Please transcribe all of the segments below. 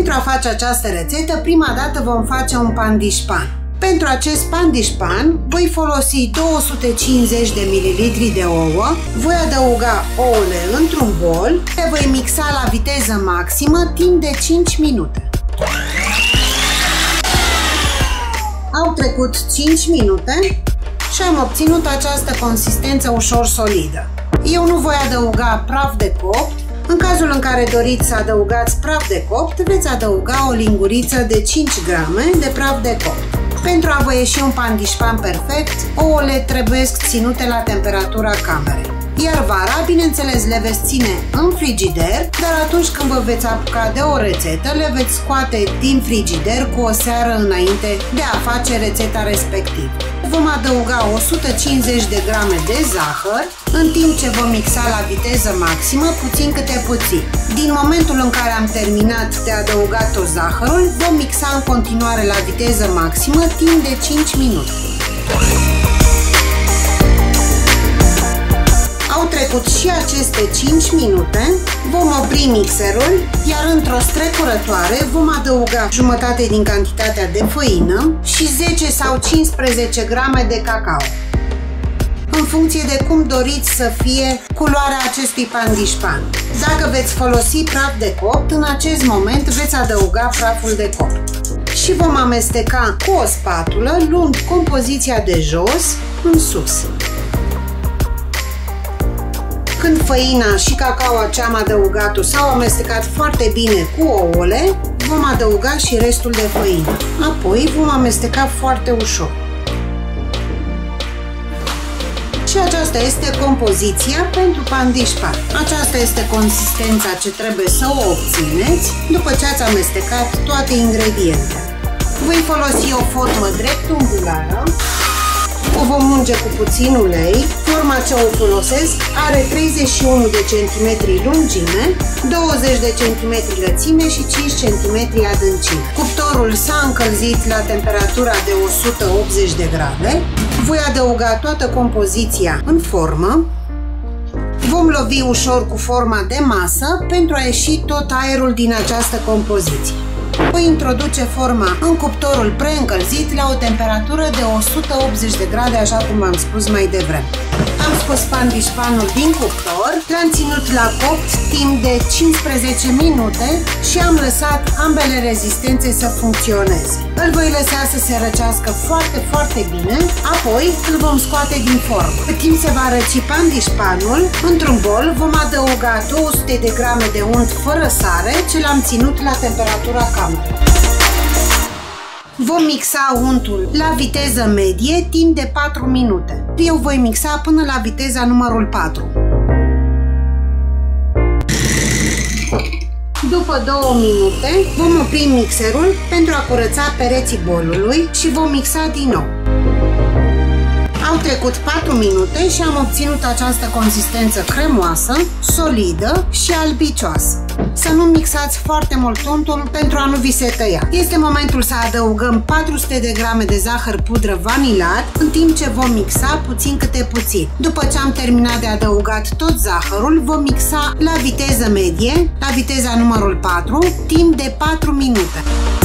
Pentru a face această rețetă, prima dată vom face un pandișpan. Pentru acest pandișpan voi folosi 250 de ml de ouă, voi adăuga ouăle într-un bol, le voi mixa la viteză maximă timp de 5 minute. Au trecut 5 minute și am obținut această consistență ușor solidă. Eu nu voi adăuga praf de copt. În cazul în care doriți să adăugați praf de copt, veți adăuga o linguriță de 5 grame de praf de copt. Pentru a vă ieși un pandișpan perfect, ouăle trebuie ținute la temperatura camerei. Iar vara, bineînțeles, le veți ține în frigider, dar atunci când vă veți apuca de o rețetă, le veți scoate din frigider cu o seară înainte de a face rețeta respectivă. Vom adăuga 150 de grame de zahăr, în timp ce vom mixa la viteză maximă, puțin câte puțin. Din momentul în care am terminat de adăugat tot zahărul, vom mixa în continuare la viteză maximă timp de 5 minute. Au trecut și aceste 5 minute, vom opri mixerul, iar într-o strecurătoare vom adăuga jumătate din cantitatea de făină și 10 sau 15 grame de cacao, în funcție de cum doriți să fie culoarea acestui pandișpan. Dacă veți folosi praf de copt, în acest moment veți adăuga praful de copt. Și vom amesteca cu o spatulă, luând compoziția de jos în sus. Când făina și cacaoa ce am adăugat-o s-au amestecat foarte bine cu ouăle, vom adăuga și restul de făină. Apoi vom amesteca foarte ușor. Și aceasta este compoziția pentru pandișpan. Aceasta este consistența ce trebuie să o obțineți după ce ați amestecat toate ingredientele. Voi folosi o formă dreptunghiulară. O vom unge cu puțin ulei. Forma ce o folosesc are 31 de cm lungime, 20 de cm lățime și 5 cm adâncime. Cuptorul s-a încălzit la temperatura de 180 de grade. Voi adăuga toată compoziția în formă. Vom lovi ușor cu forma de masă pentru a ieși tot aerul din această compoziție. Voi introduce forma în cuptorul preîncălzit la o temperatură de 180 de grade, așa cum v-am spus mai devreme. Am scos pandișpanul din cuptor, l-am ținut la copt timp de 15 minute și am lăsat ambele rezistențe să funcționeze. Îl voi lăsa să se răcească foarte, foarte bine, apoi îl vom scoate din formă. Cât timp se va răci pandișpanul, într-un bol vom adăuga 200 de grame de unt fără sare, ce l-am ținut la temperatura camerei. Vom mixa untul la viteză medie timp de 4 minute. Eu voi mixa până la viteza numărul 4. După 2 minute vom opri mixerul pentru a curăța pereții bolului și vom mixa din nou. Au trecut 4 minute și am obținut această consistență cremoasă, solidă și albicioasă. Să nu mixați foarte mult untul pentru a nu vi se tăia. Este momentul să adăugăm 400 de grame de zahăr pudră vanilat, în timp ce vom mixa puțin câte puțin. După ce am terminat de adăugat tot zahărul, vom mixa la viteză medie, la viteza numărul 4, timp de 4 minute.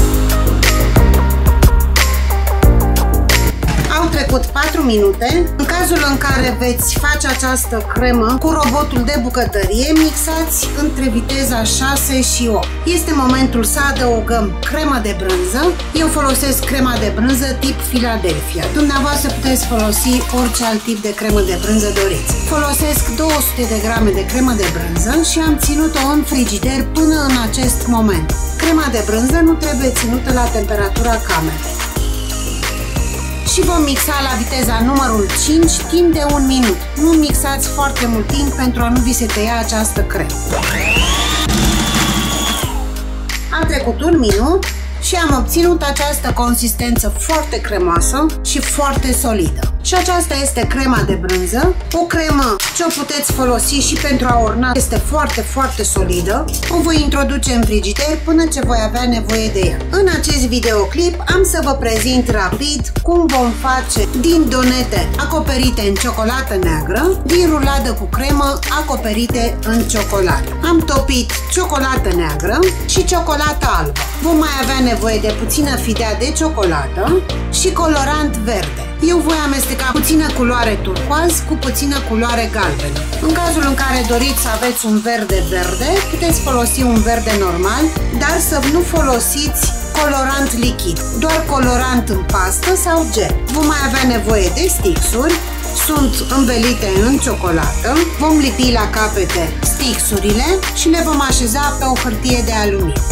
Au trecut 4 minute. În cazul în care veți face această cremă cu robotul de bucătărie, mixați între viteza 6 și 8. Este momentul să adăugăm cremă de brânză. Eu folosesc crema de brânză tip Philadelphia. Dumneavoastră puteți folosi orice alt tip de cremă de brânză doriți. Folosesc 200 de grame de cremă de brânză și am ținut-o în frigider până în acest moment. Crema de brânză nu trebuie ținută la temperatura camerei. Și vom mixa la viteza numărul 5 timp de 1 minut. Nu mixați foarte mult timp pentru a nu vi se tăia această cremă. A trecut 1 minut și am obținut această consistență foarte cremoasă și foarte solidă. Și aceasta este crema de brânză, o cremă ce o puteți folosi și pentru a orna, este foarte, foarte solidă. O voi introduce în frigider până ce voi avea nevoie de ea. În acest videoclip am să vă prezint rapid cum vom face din donete acoperite în ciocolată neagră, din ruladă cu cremă acoperite în ciocolată. Am topit ciocolată neagră și ciocolată albă. Vom mai avea nevoie de puțină fidea de ciocolată și colorant verde. Eu voi amesteca puțină culoare turcoaz cu puțină culoare galbenă. În cazul în care doriți să aveți un verde verde, puteți folosi un verde normal, dar să nu folosiți colorant lichid, doar colorant în pastă sau gel. Vom mai avea nevoie de stixuri, sunt învelite în ciocolată, vom lipi la capete stixurile și le vom așeza pe o hârtie de aluminiu.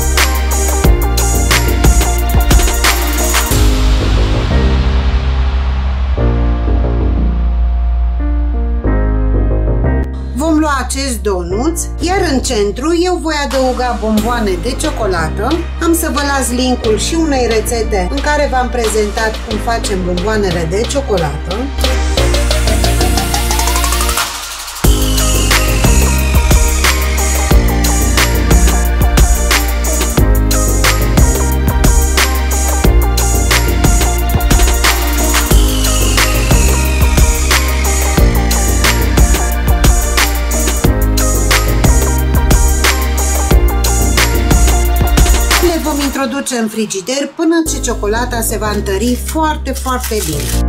Vom lua acest donuț, iar în centru eu voi adăuga bomboane de ciocolată. Am să vă las linkul și unei rețete în care v-am prezentat cum facem bomboanele de ciocolată. Introduce în frigider până ce ciocolata se va întări foarte, foarte bine.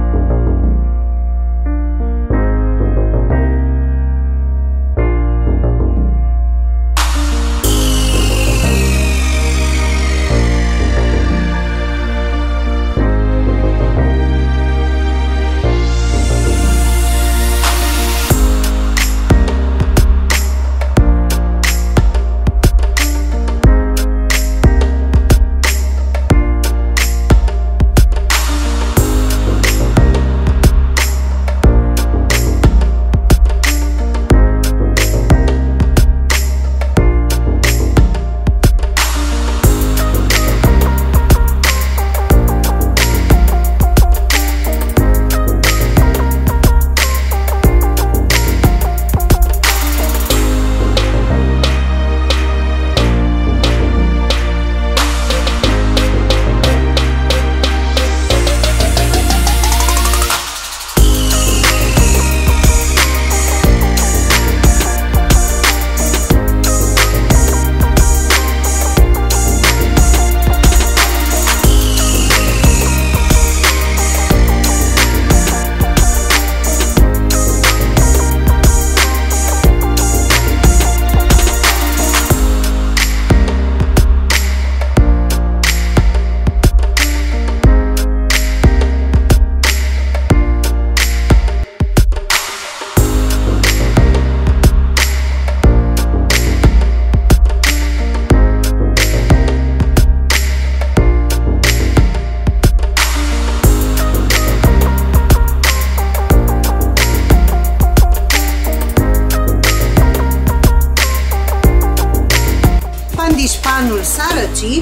Pandișpanul s-a răcit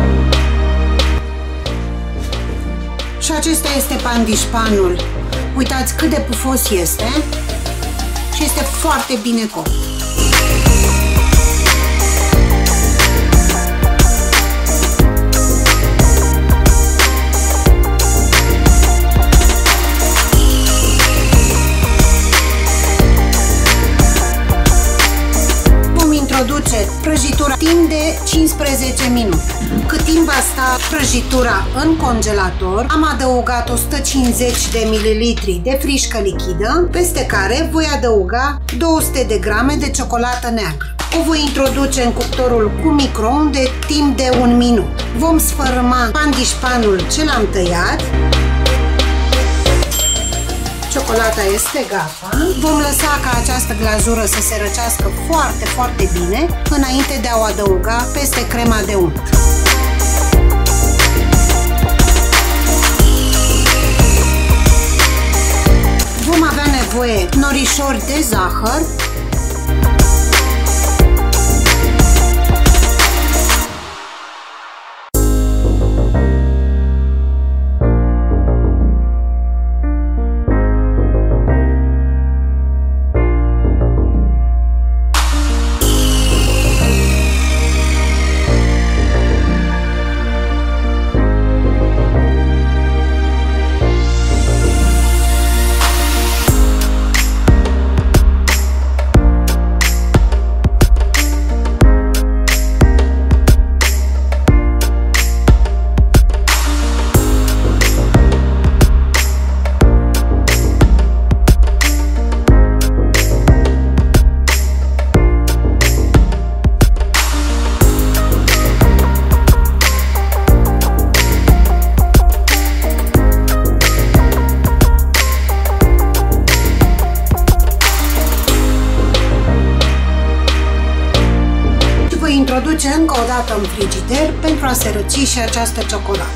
și acesta este pandișpanul. Uitați cât de pufos este și este foarte bine copt. Introduce prăjitura timp de 15 minute. Cât timp va sta prăjitura în congelator, am adăugat 150 de ml de frișcă lichidă, peste care voi adăuga 200 de grame de ciocolată neagră. O voi introduce în cuptorul cu microunde timp de 1 minut. Vom sfărâma pandișpanul ce l-am tăiat. Ciocolata este gata. Vom lăsa ca această glazură să se răcească foarte, foarte bine înainte de a o adăuga peste crema de unt. Vom avea nevoie norișori de zahăr, introduce încă o dată în frigider pentru a se răci și această ciocolată.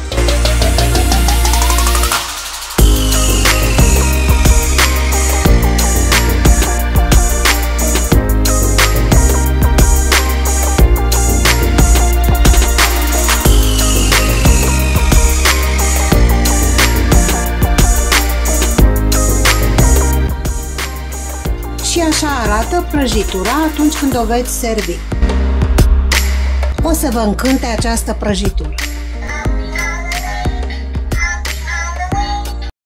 Și așa arată prăjitura atunci când o veți servi. O să vă încânte această prăjitură.